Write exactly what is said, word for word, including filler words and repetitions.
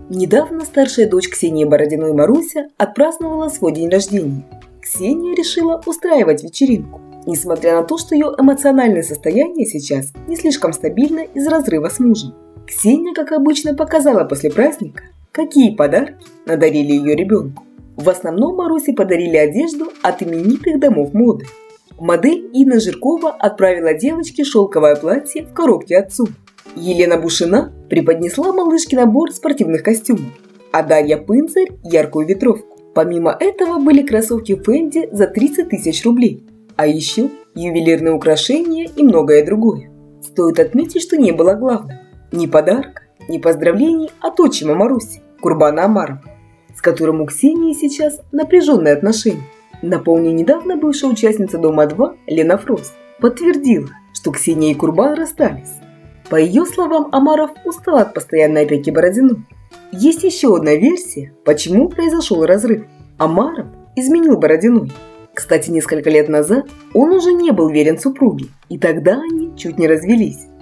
Недавно старшая дочь Ксении Бородиной Маруся отпраздновала свой день рождения. Ксения решила устраивать вечеринку, несмотря на то, что ее эмоциональное состояние сейчас не слишком стабильно из-за разрыва с мужем. Ксения, как обычно, показала после праздника, какие подарки надарили ее ребенку. В основном Марусе подарили одежду от именитых домов моды. Модель Инна Жиркова отправила девочке шелковое платье в коробке отцу. Елена Бушина преподнесла малышке набор спортивных костюмов, а Дарья Пынцарь – яркую ветровку. Помимо этого были кроссовки Фенди за тридцать тысяч рублей, а еще ювелирные украшения и многое другое. Стоит отметить, что не было главного – ни подарка, ни поздравлений от отчима Маруси, Курбана Омарова, с которым у Ксении сейчас напряженные отношения. Напомню, недавно бывшая участница Дома-два Лена Фрост подтвердила, что Ксения и Курбан расстались. По ее словам, Омаров устал от постоянной опеки Бородиной. Есть еще одна версия, почему произошел разрыв. Омаров изменил Бородиной. Кстати, несколько лет назад он уже не был верен супруге, и тогда они чуть не развелись.